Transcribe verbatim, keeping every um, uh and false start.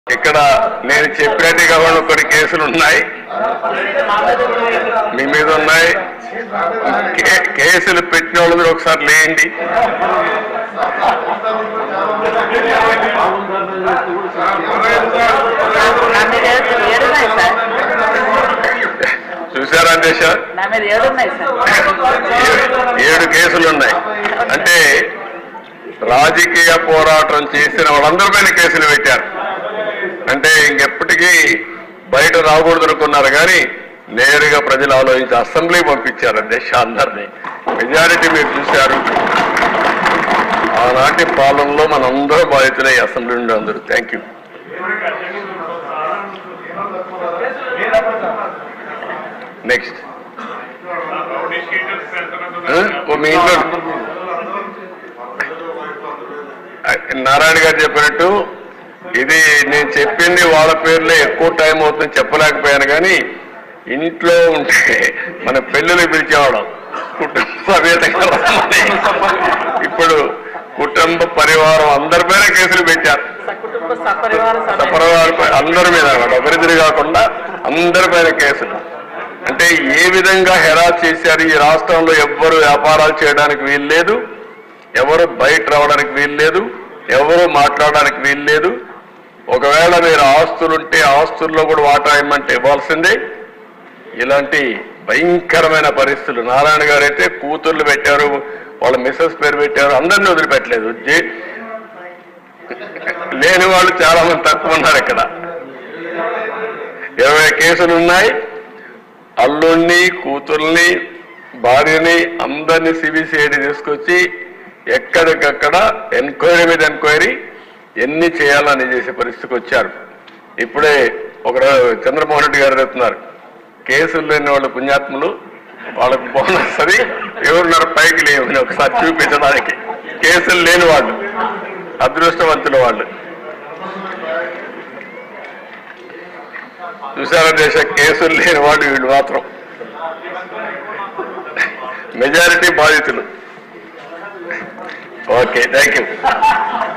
ఇక్కడ నేను చెప్పినట్టుగా కొన్ని కేసులు ఉన్నాయి, మీ మీద ఉన్నాయి. కేసులు పెట్టిన వాళ్ళు మీరు ఒకసారి లేండి. చూసారా దేశ ఏడు కేసులు ఉన్నాయి. అంటే రాజకీయ పోరాటం చేసిన వాళ్ళందరిపైన కేసులు పెట్టారు. అంటే ఇంకెప్పటికీ బయట రాకూడదు అనుకున్నారు, కానీ నేరుగా ప్రజలు ఆలోచించి అసెంబ్లీ పంపించారు దేశ అందరినీ. మెజారిటీ మీరు చూశారు. ఆనాటి పాలనలో మనందరూ బాధితులే అసెంబ్లీ నుండి అందరూ. Thank you. నెక్స్ట్ మీ ఇంట్లో నారాయణ గారు చెప్పినట్టు ఇది నేను చెప్పింది వాళ్ళ పేర్లే ఎక్కువ టైం అవుతుందని చెప్పలేకపోయాను, కానీ ఇంట్లో ఉంటే మన పెళ్ళిళ్ళు పిలిచేవాళ్ళం కుటుంబ సమేతంగా. ఇప్పుడు కుటుంబ పరివారం అందరిపైన కేసులు పెట్టారు. సపరివారం అందరి మీద అన్నమాట, ఒకరిద్దరు కాకుండా అందరిపైన కేసులు. అంటే ఏ విధంగా హెరాస్ చేశారు. ఈ రాష్ట్రంలో ఎవ్వరు వ్యాపారాలు చేయడానికి వీలు లేదు, ఎవరు బయట రావడానికి వీలు లేదు, ఎవరు మాట్లాడడానికి వీలు లేదు. ఒకవేళ మీరు ఆస్తులుంటే ఆస్తుల్లో కూడా వాటా ఇమ్మంటే ఇవ్వాల్సిందే. ఇలాంటి భయంకరమైన పరిస్థితులు. నారాయణ గారు అయితే కూతుర్లు పెట్టారు, వాళ్ళ మిస్సెస్ పేరు పెట్టారు, అందరినీ వదిలిపెట్టలేదు. లేని వాళ్ళు చాలా మంది తక్కువ ఉన్నారు. ఇక్కడ ఇరవై కేసులు ఉన్నాయి. అల్లుణ్ణి, కూతుర్ని, భార్యని అందరినీ సిబిసిఐడి తీసుకొచ్చి ఎక్కడికక్కడ ఎంక్వైరీ మీద ఎంక్వైరీ ఎన్ని చేయాలని చేసే పరిస్థితికి వచ్చారు. ఇప్పుడే ఒక చంద్రమోహన్ రెడ్డి గారు చెప్తున్నారు, కేసులు లేని వాళ్ళు పుణ్యాత్ములు, వాళ్ళకు బోనస్ అది ఎవరున్నారు పైకి లేవని ఒకసారి చూపించడానికి. కేసులు లేని వాళ్ళు అదృష్టవంతుల వాళ్ళు. చూసారా దేశ కేసులు లేని వాళ్ళు వీళ్ళు మాత్రం మెజారిటీ బాధితులు. Okay, thank you.